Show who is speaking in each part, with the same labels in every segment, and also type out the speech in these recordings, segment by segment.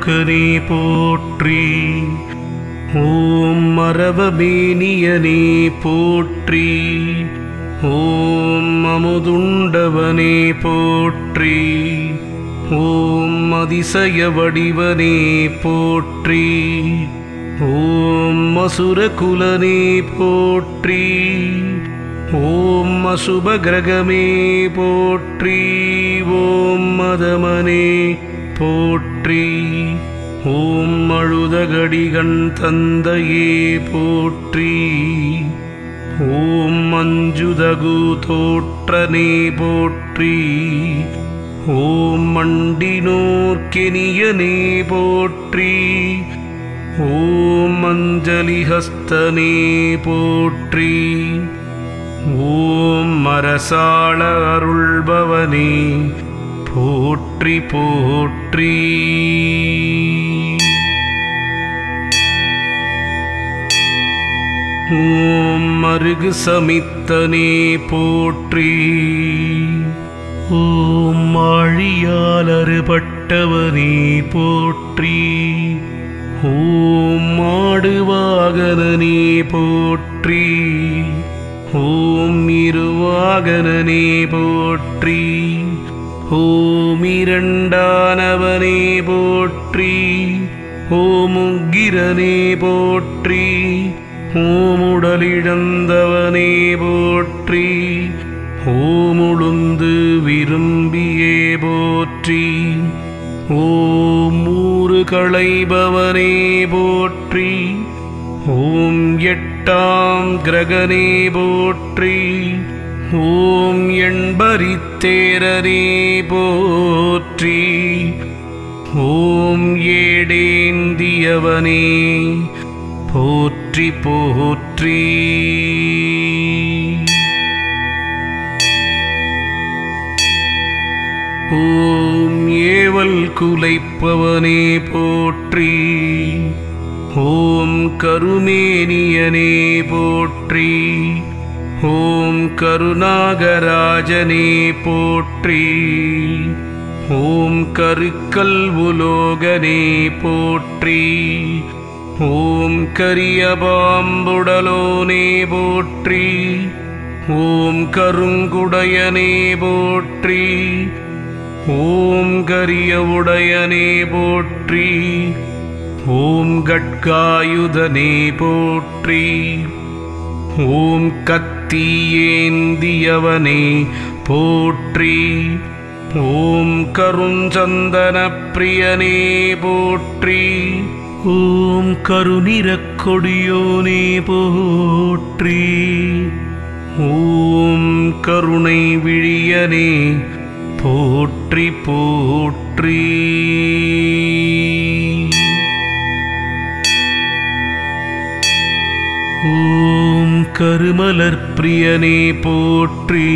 Speaker 1: ஆறுமுகனே போற்றி. ஓம் மரபமேனியனே போற்றி. ஓம் அமுதுண்டவனே போற்றி. ஓம் அதிசய வடிவனே போற்றி. ஓம் அசுரகுலனே போற்றி. ஓம் அசுபகிரகமே போற்றி. ஓம் மதமனே போற்றி. ஓம் அழுதகடிகண் தந்தையே போற்றி. ஓம் மஞ்சுதகு தோற்றனே போற்றி. ஓம் மண்டினோர்க்கெனியனே போற்றி. ஓம் அஞ்சலிஹஸ்தனே போற்றி. ஓம் அரசாள அருள்பவனே போற்றி போற்றி. ஓம் மருகு சமித்தனே போற்றி. ஓம் ஆழியால் அறுபட்டவனே போற்றி. ஓம் மாடுவாகனனே போற்றி. ஓம் இருவாகனனே போற்றி. ஓம் இரண்டானவனே போற்றி. ஓம் உக்கிரனே போற்றி. ஓம் உடலிழந்தவனே போற்றி. ஓம் உளுந்து விரும்பியே போற்றி. ஓம் ஊறு களைபவனே போற்றி. ஓம் எட்டாம் கிரகனே போற்றி. ஓம் எண்பரித்தேரரே போற்றி. ஓம் ஏடேந்தியவனே போற்றி போற்றி. ஓம் ஏவல் குலைப்பவனே போற்றி. ஓம் கருமேனியனே போற்றி. ஓம் கருணாகராஜனே போற்றி. ஓம் கருக்கல் உலோகனே போற்றி. ஓம் கரியபாம்புடலோனே போற்றி. ஓம் கருங்குடையனே போற்றி. ஓம் கரிய உடையனே போற்றி. ஓம் கட்காயுதனே போற்றி. ஓம் கத்தியேந்தியவனே போற்றி. ஓம் கருஞ்சந்தன பிரியனே போற்றி. ஓம் கருநிறக்கொடியோனே போற்றி. ஓம் கருணை விழியனே போற்றி போற்றி. ஓம் கருமலர்பிரியனே போற்றி.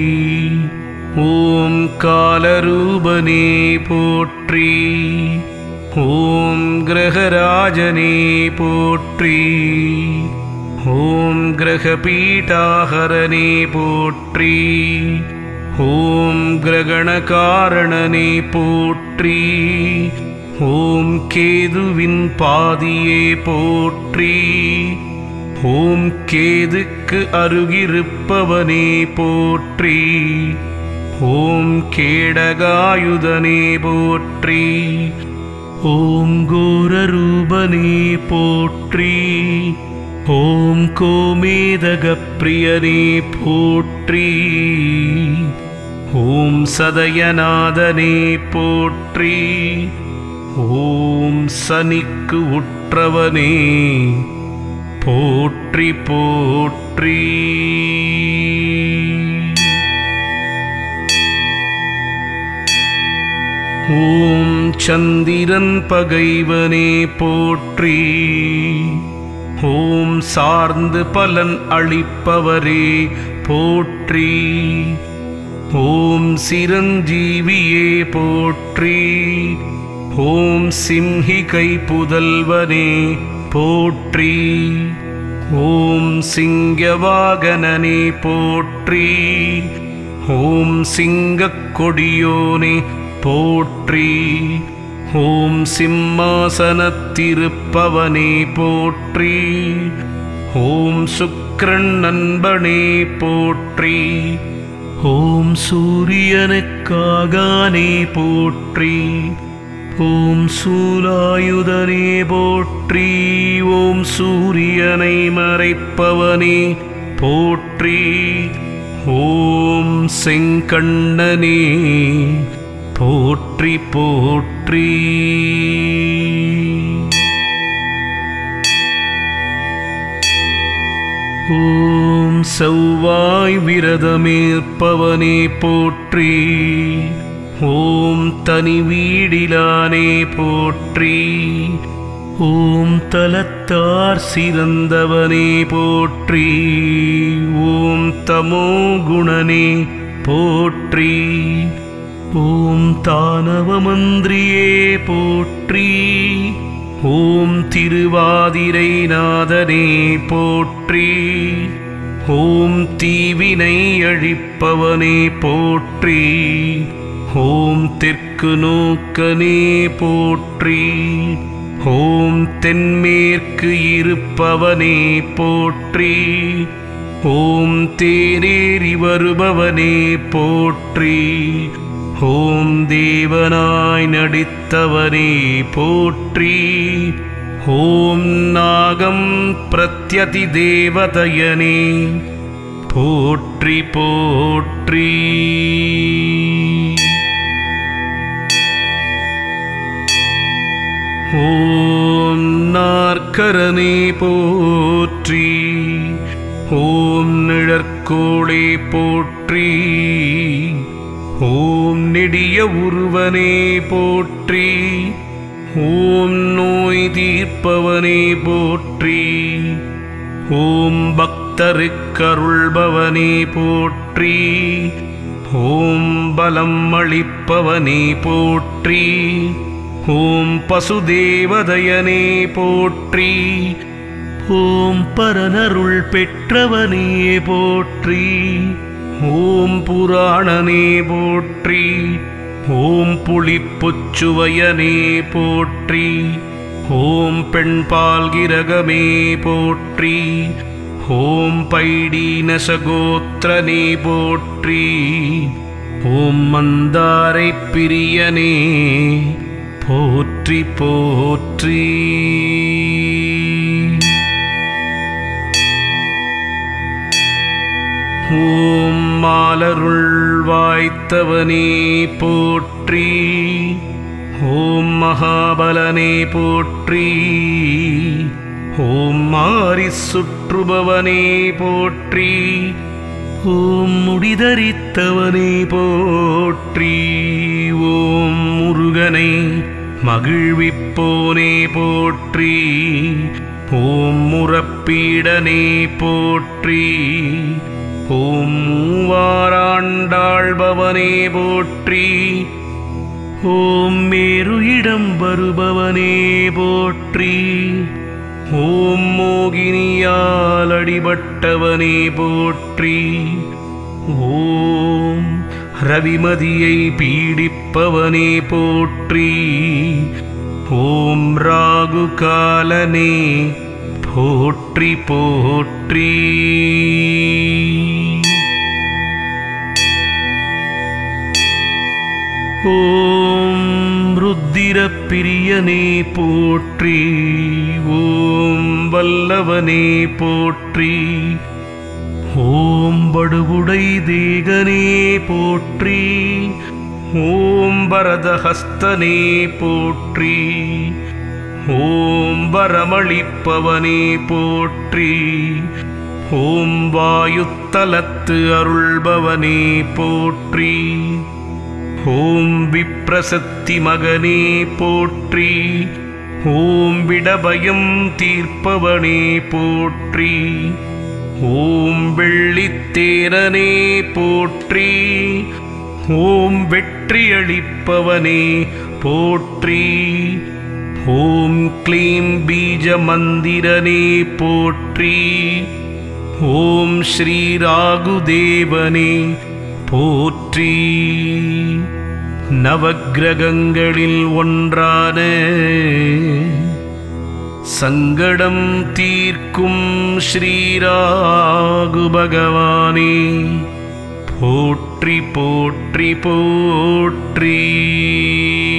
Speaker 1: ஓம் காலரூபனே போற்றி. ஓம் கிரகராஜனே போற்றி. ஓம் கிரகபீட்டாஹரனே போற்றி. ஓம் கிரகணகாரணனே போற்றி. ஓம் கேதுவின் பாதியே போற்றி. ஓம் கேதுக்கு அருகிருப்பவனே போற்றி. ஓம் கேடகாயுதனே போற்றி. ஓம் கோரரூபனே போற்றி. ஓம் கோமேதகப்பிரியனே போற்றி. ஓம் சதயநாதனே போற்றி. ஓம் சனிக்கு உற்றவனே போற்றி போற்றி. ஓம் சந்திரன் பகைவனே போற்றி. ஓம் சார்ந்து பலன் அளிப்பவரே போற்றி. ஓம் சிரஞ்சீவியே போற்றி. ஓம் சிம்ஹிகை புதல்வனே போற்றி. ஓம் சிங்கவாகனனே போற்றி. ஓம் சிங்கக் கொடியோனே போற்றி. ஓம் சிம்மாசனத்திருப்பவனே போற்றி. ஓம் சுக்கிரன் நண்பனே போற்றி. ஓம் சூரியனுக்காகானே போற்றி. ஓம் சூலாயுதனே போற்றி. ஓம் சூரியனை மறைப்பவனே போற்றி. ஓம் செங்கண்ணனே போற்றி போற்றி. ஓம் செவ்வாய் விரதமேற்பவனே போற்றி. ஓம் தனி வீடிலானே போற்றி. ஓம் தலத்தார் சிறந்தவனே போற்றி. ஓம் தமோ குணனே போற்றி. ஓம் தானவ மந்திரியே போற்றி. ஓம் திருவாதிரை நாதனே போற்றி. ஓம் தீவினை அழிப்பவனே போற்றி. ஓம் தெற்கு நோக்கனே போற்றி. ஓம் தென்மேற்கு இருப்பவனே போற்றி. ஓம் தேரேறி வருபவனே போற்றி. ஓம் தேவனாய் நடித்தவனே போற்றி. ஓம் நாகம் பிரத்யதி தேவதயனே போற்றி போற்றி. ஓம் நாற்கரனே போற்றி. ஓம் நிழற்கோளே போற்றி. ஓம் நெடிய உருவனே போற்றி. ஓம் நோய் தீர்ப்பவனே போற்றி. ஓம் பக்தருக்கருள்பவனே போற்றி. ஓம் பலம் அளிப்பவனே போற்றி. ஓம் பசுதேவதயனே போற்றி. ஓம் பரனருள் பெற்றவனே போற்றி. ஓம் புராணனே போற்றி. ஓம் புளிப்புச்சுவையனே போற்றி. ஓம் பெண்பால்கிரகமே போற்றி. ஓம் பைடீனசகோத்திரனே போற்றி. ஓம் மந்தாரை பிரியனே போற்றி போற்றி. ஓம் மாலருள் வாய்த்தவனே போற்றி. ஓம் மகாபலனே போற்றி. ஓம் மாறி சுற்றுபவனே போற்றி. ஓம் முடிதரித்தவனே போற்றி. ஓம் முருகனை மகிழ்விப்போனே போற்றி. ஓம் முரப்பீடனே போற்றி. ஓம் மூவாராண்டாள்பவனே போற்றி. ஓம் மேரு இடம் வருபவனே போற்றி. ஓம் மோகினியால் அடிபட்டவனே போற்றி. ஓம் ரவிமதியை பீடிப்பவனே போற்றி. ஓம் ராகு காலனே போற்றி போற்றி. ஓம் ருத்திரப்பிரியனே போற்றி. ஓம் வல்லவனே போற்றி. ஓம் படுகுடை தேகனே போற்றி. ஓம் பரதஹஸ்தனே போற்றி. ஓம் வரமளிப்பவனே போற்றி. ஓம் வாயுத்தலத்து அருள்பவனே போற்றி. ஓம் விப்ரசக்தி மகனே போற்றி. ஓம் விடபயம் தீர்ப்பவனே போற்றி. ஓம் வெள்ளித்தேரனே போற்றி. ஓம் வெற்றியளிப்பவனே போற்றி. ஓம் க்ளீம் பீஜ மந்திரனே போற்றி. ஓம் ஸ்ரீ ராகுதேவனே போற்றி. நவக்கிரகங்களில் ஒன்றான சங்கடம் தீர்க்கும் ஸ்ரீராகு பகவானே போற்றி போற்றி போற்றி.